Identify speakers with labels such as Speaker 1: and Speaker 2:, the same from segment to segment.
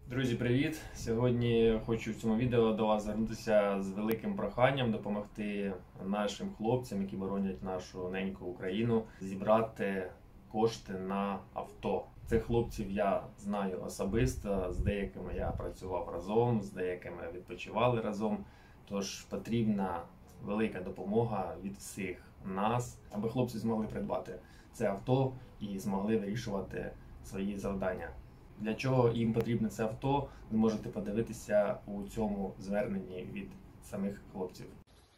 Speaker 1: Друзі, привіт! Сьогодні хочу в цьому відео до вас звернутися з великим проханням допомогти нашим хлопцям, які боронять нашу неньку Україну, зібрати кошти на авто. Цих хлопців я знаю особисто, з деякими я працював разом, з деякими відпочивали разом. Тож потрібна велика допомога від всіх нас, аби хлопці змогли придбати це авто і змогли вирішувати свої завдання. Для чого їм потрібне це авто, ви можете подивитися у цьому зверненні від самих хлопців.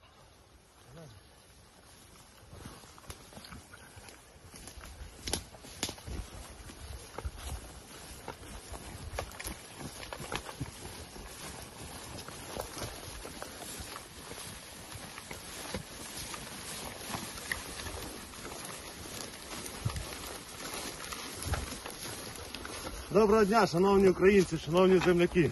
Speaker 2: Доброго дня, шановні українці, шановні земляки.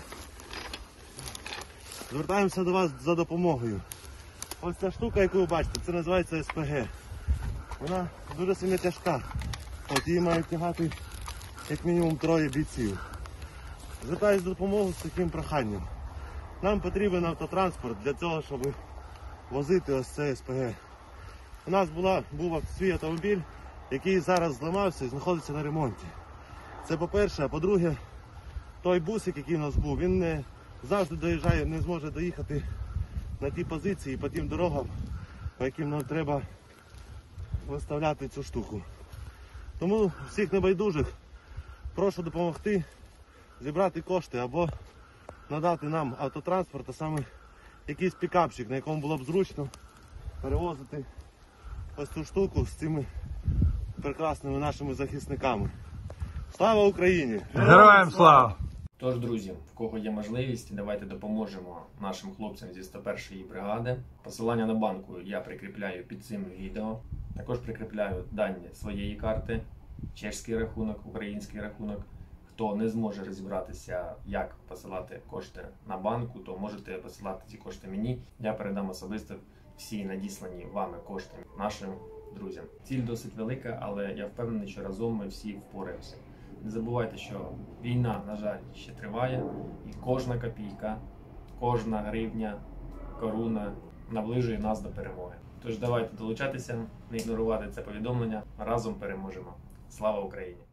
Speaker 2: Звертаємося до вас за допомогою. Ось ця штука, яку ви бачите, це називається СПГ. Вона дуже сильно тяжка. Її мають тягати як мінімум 3 бійців. Звертаюся за допомогою з таким проханням. Нам потрібен автотранспорт для того, щоб возити ось це СПГ. У нас був свій автомобіль, який зараз зламався і знаходиться на ремонті. Це по-перше, а по-друге, той бусик, який у нас був, він не завжди доїжджає, не зможе доїхати на ті позиції, по тим дорогам, по яким нам треба виставляти цю штуку. Тому всіх небайдужих прошу допомогти зібрати кошти або надати нам автотранспорт, а саме якийсь пікапчик, на якому було б зручно перевозити ось цю штуку з цими прекрасними нашими захисниками. Слава Україні!
Speaker 3: Героям слава!
Speaker 1: Тож, друзі, в кого є можливість, давайте допоможемо нашим хлопцям зі 101-ї бригади. Посилання на банку я прикріпляю під цим відео. Також прикріпляю дані своєї карти, чеський рахунок, український рахунок. Хто не зможе розібратися, як посилати кошти на банку, то можете посилати ці кошти мені. Я передам особисто всі надіслані вами кошти нашим друзям. Ціль досить велика, але я впевнений, що разом ми всі впораємося. Не забувайте, що війна, на жаль, ще триває, і кожна копійка, кожна гривня, коруна наближує нас до перемоги. Тож давайте долучатися, не ігнорувати це повідомлення, разом переможемо. Слава Україні!